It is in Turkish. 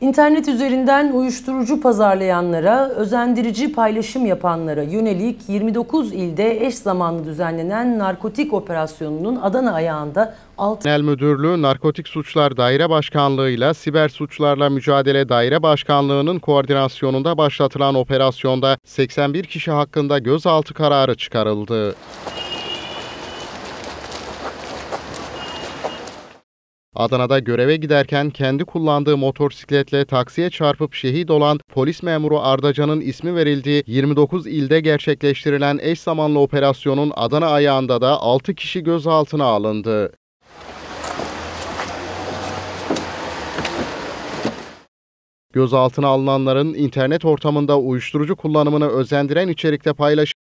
İnternet üzerinden uyuşturucu pazarlayanlara, özendirici paylaşım yapanlara yönelik 29 ilde eş zamanlı düzenlenen narkotik operasyonunun Adana ayağında Genel Müdürlüğü Narkotik Suçlar Daire Başkanlığı ile Siber Suçlarla Mücadele Daire Başkanlığı'nın koordinasyonunda başlatılan operasyonda 81 kişi hakkında gözaltı kararı çıkarıldı. Adana'da göreve giderken kendi kullandığı motosikletle taksiye çarpıp şehit olan polis memuru Ardacan'ın ismi verildiği 29 ilde gerçekleştirilen eş zamanlı operasyonun Adana ayağında da 6 kişi gözaltına alındı. Gözaltına alınanların internet ortamında uyuşturucu kullanımını özendiren içerikte paylaşıldı.